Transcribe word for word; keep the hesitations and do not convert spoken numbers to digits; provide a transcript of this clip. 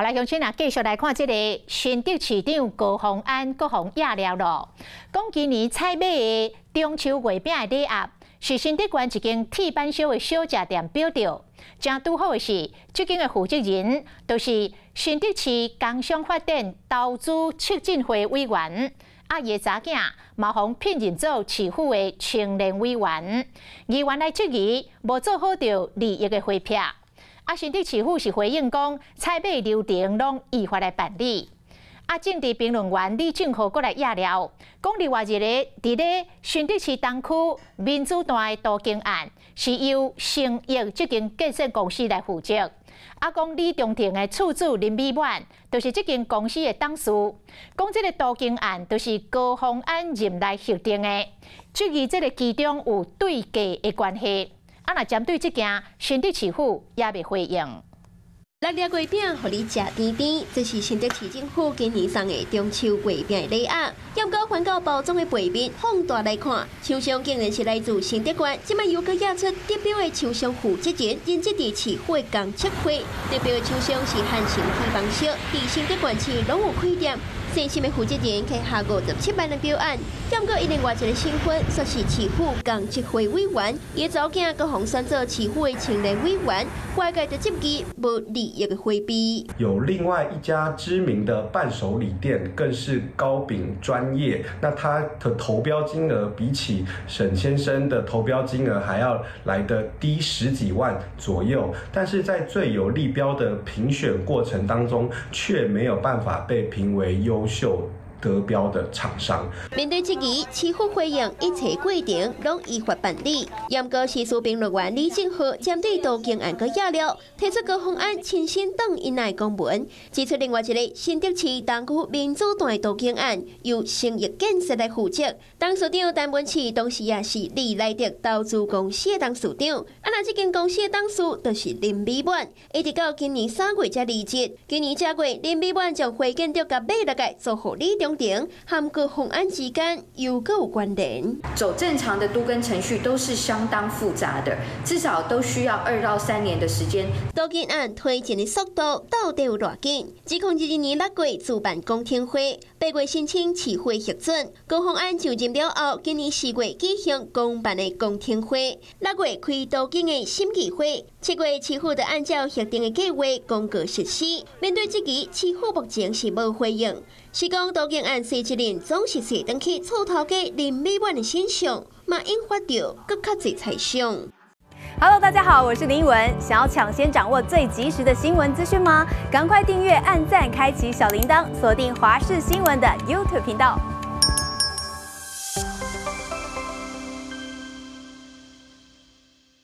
来，乡亲啊，继续来看这个新竹市长高虹安各项亚了咯。讲今年采买的中秋月饼的礼盒，是新竹县一间铁板烧的小食店标着。正拄好的是，这间的负责人就是新竹市工商发展投资促进会委员。 啊，伊的查囝嘛，互聘任做市府的青年委员。议员来质疑无做好着利益的回撇。啊，新竹市府是回应讲，采买流程拢依法来办理。啊，政治评论员李正浩过来压了，讲另外一个伫咧新竹市东区民主党的杜经案，是由成益这间建设公司来负责。 啊，讲李中庭的厝主林美满，就是这间公司的董事。讲这个杜经案，就是高虹安任内核定的，质疑这个其中有对价的关系。啊，若针对这件，新竹市府也未回应。 六粒月饼，互你食甜甜，这是新竹市政府今年送的中秋月饼的礼盒。验过环保包装的背面，放大来看，厂商竟然是来自新竹县，今摆又搁压出代表的厂商负责人，任职伫市府的工测会。代表的厂商是汉城铁板烧，伫新竹县市拢有开店。新新的负责人开下五十七万的标案，验过伊另外一个身份，则是市府工测会委员，伊查某囝搁红选做市府的青年委员，外界就质疑无利益的回避。 有另外一家知名的伴手礼店，更是高饼专业，那它的投标金额比起沈先生的投标金额还要来得低十几万左右，但是在最有利标的评选过程当中，却没有办法被评为优。 优秀得标的厂商， 面对质疑，市府回应一切过程拢依法办理。验过时事评论员李正浩针对杜经案个压了，提出高虹安亲身等因来公文，指出另外一个新竹市东区民主党杜经案由成益建设来负责，董事长陈文琪当时也是利来的投资公司的董事长。啊，那这间公司的董事就是林美满，一直到今年三月才离职。今年正月，林美满将回建着甲买落来做护理中。 和高虹安之间有够有关联。 走正常的都更程序都是相当复杂的，至少都需要二到三年的时间。 杜经案推进的速度到底有多紧？指控二二年六月主办公听会，八月申请市会核准。高虹安就任了后，今年四月举行公办的公听会，六月开杜经的审议会，七月市府就按照核定的计划公告实施。面对质疑，市府目前是无回应。 是讲杜经案设置人总是坐登去厝头家林美满的身上，嘛引发着更较侪猜想。 Hello， 大家好，我是林文。想要抢先掌握最及时的新闻资讯吗？赶快订阅、按赞、开启小铃铛，锁定华视新闻的 YouTube 频道。